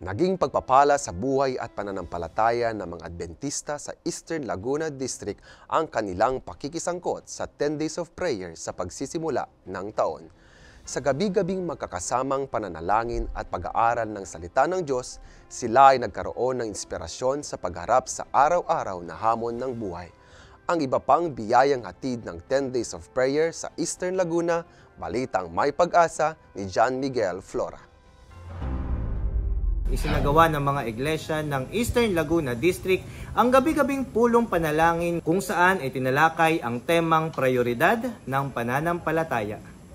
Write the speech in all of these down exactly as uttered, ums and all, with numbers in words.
Naging pagpapala sa buhay at pananampalataya ng mga Adventista sa Eastern Laguna District ang kanilang pakikisangkot sa ten days of prayer sa pagsisimula ng taon. Sa gabi-gabing magkakasamang pananalangin at pag-aaral ng salita ng Diyos, sila ay nagkaroon ng inspirasyon sa pagharap sa araw-araw na hamon ng buhay. Ang iba pang biyayang hatid ng ten days of prayer sa Eastern Laguna, balitang may pag-asa ni John Miguel Flora. Isinagawa ng mga iglesia ng Eastern Laguna District ang gabi-gabing pulong panalangin kung saan itinalakay ang temang prioridad ng pananampalataya.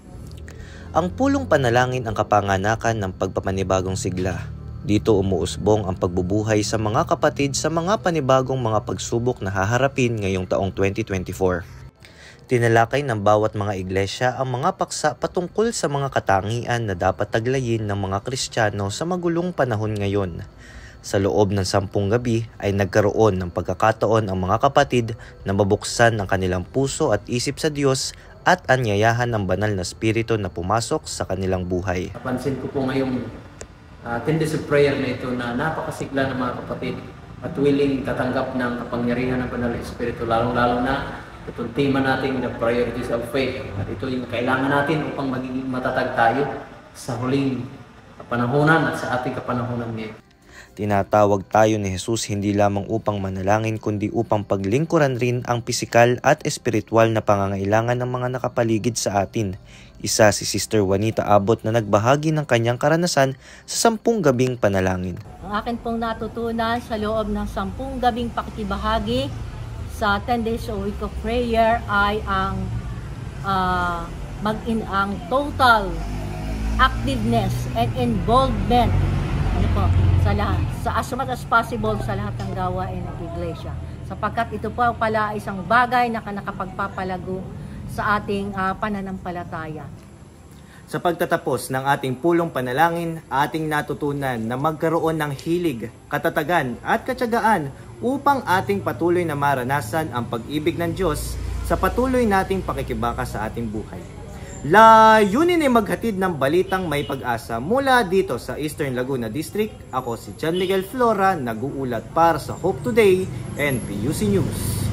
Ang pulong panalangin ang kapanganakan ng pagpapanibagong sigla. Dito umuusbong ang pagbubuhay sa mga kapatid sa mga panibagong mga pagsubok na haharapin ngayong taong twenty twenty-four. Tinalakay ng bawat mga iglesia ang mga paksa patungkol sa mga katangian na dapat taglayin ng mga Kristiyano sa magulong panahon ngayon. Sa loob ng sampung gabi ay nagkaroon ng pagkakataon ang mga kapatid na mabuksan ang kanilang puso at isip sa Diyos at anyayahan ng banal na spirito na pumasok sa kanilang buhay. Napansin ko po ngayong uh, ten days of prayer na ito na napakasigla ng mga kapatid at willing tatanggap ng kapangyarihan ng banal na spirito, lalong-lalo na itong tema natin na priorities of faith. At ito yung kailangan natin upang magiging matatag tayo sa huling kapanahunan at sa ating kapanahunan ngayon. Tinatawag tayo ni Jesus hindi lamang upang manalangin kundi upang paglingkuran rin ang pisikal at espiritual na pangangailangan ng mga nakapaligid sa atin. Isa si Sister Juanita Abot na nagbahagi ng kanyang karanasan sa sampung gabing panalangin. Ang akin pong natutunan sa loob ng sampung gabing pakikibahagi sa ten days a week of prayer ay ang uh, mag-in ang total activeness and involvement ano po, sa lahat, sa as much as possible sa lahat ng gawain ng iglesia. Sapagkat ito po pala isang bagay na nakapagpapalago sa ating uh, pananampalataya. Sa pagtatapos ng ating pulong panalangin, ating natutunan na magkaroon ng hilig, katatagan at katyagaan upang ating patuloy na maranasan ang pag-ibig ng Diyos sa patuloy nating pakikibaka sa ating buhay. Layunin ay maghatid ng balitang may pag-asa mula dito sa Eastern Laguna District. Ako si John Miguel Flora, nag-uulat para sa Hope Today and P U C News.